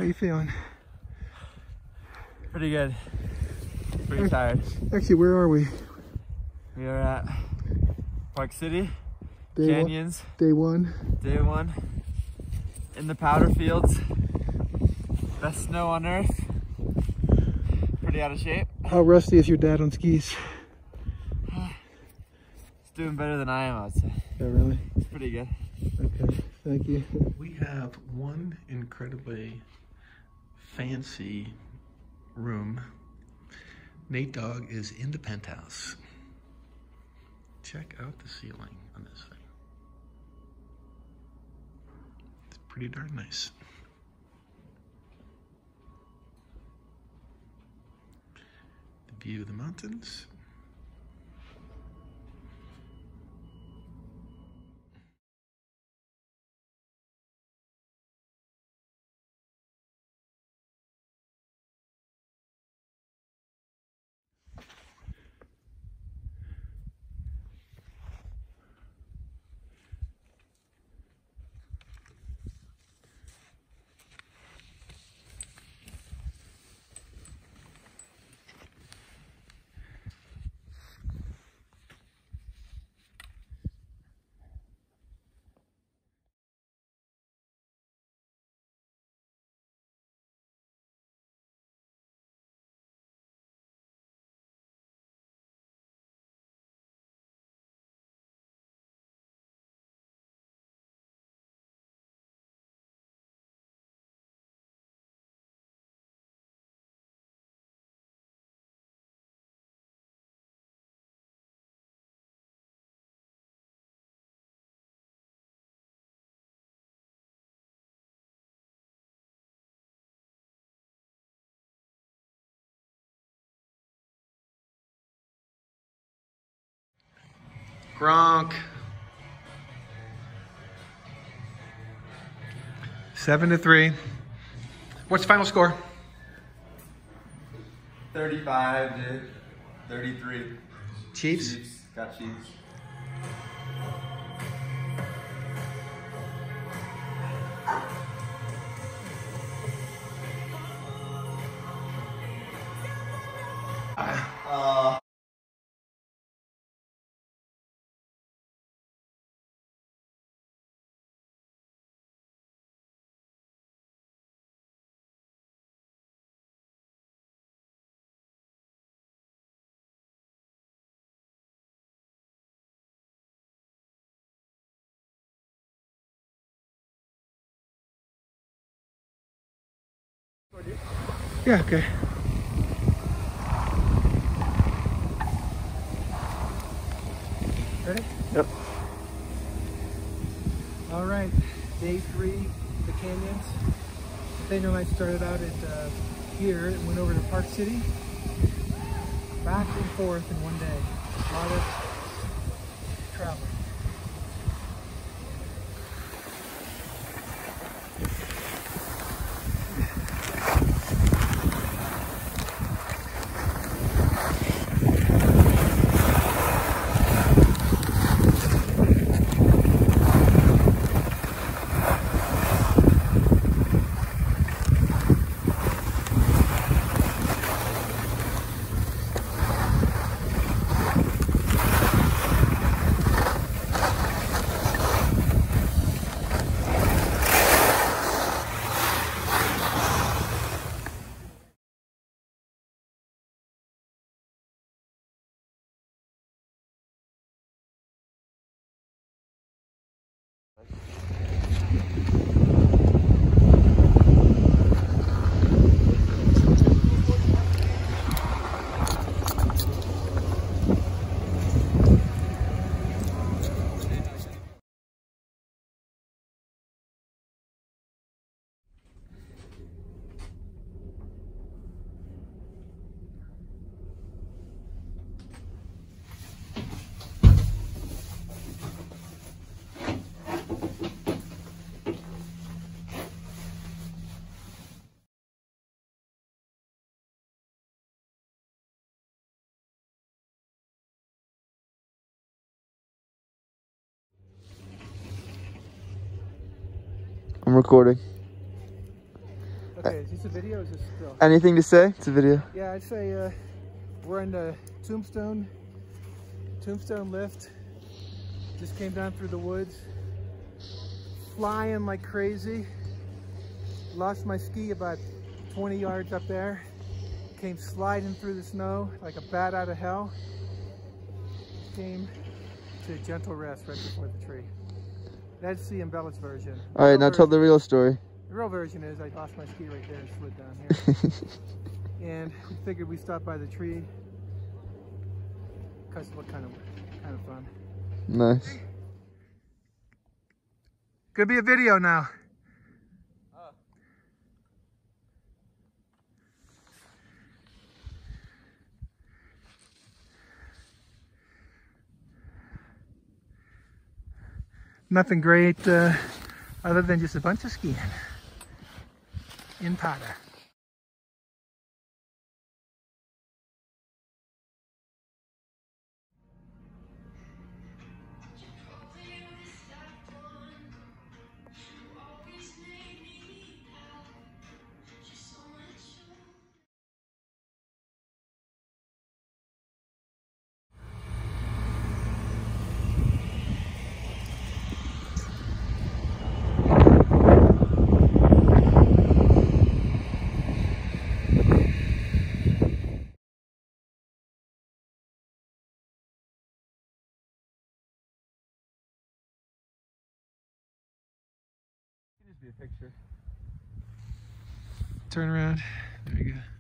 you feeling? Pretty good. Pretty tired. Actually, where are we? We are at Park City, Day Canyons. Day one. Day one. In the powder fields. Best snow on earth. Pretty out of shape. How rusty is your dad on skis? It's doing better than I am, I would say. Yeah, really? It's pretty good. Okay, thank you. We have one incredibly fancy room. Nate Dogg is in the penthouse. Check out the ceiling on this thing. It's pretty darn nice. The view of the mountains. Gronk. 7-3. What's the final score? 35 to 33. Chiefs? Got Chiefs. Yeah, okay. Ready? Yep. All right, day 3, the Canyons. Nathaniel and I started out at here and went over to Park City. Back and forth in one day. A lot of travel. I'm recording. Okay, is this a video or is this still? Anything to say? It's a video. Yeah, I'd say we're in the Tombstone lift. Just came down through the woods. Flying like crazy. Lost my ski about 20 yards up there. Came sliding through the snow like a bat out of hell. Came to a gentle rest right before the tree. That's the embellished version. All right, now tell the real story. The real version is I lost my ski right there and slid down here. And we figured we'd stop by the tree because it looked kind of fun. Nice. Could be a video now. Nothing great other than just a bunch of skiing in Powder. Be a picture. Turn around. There you go.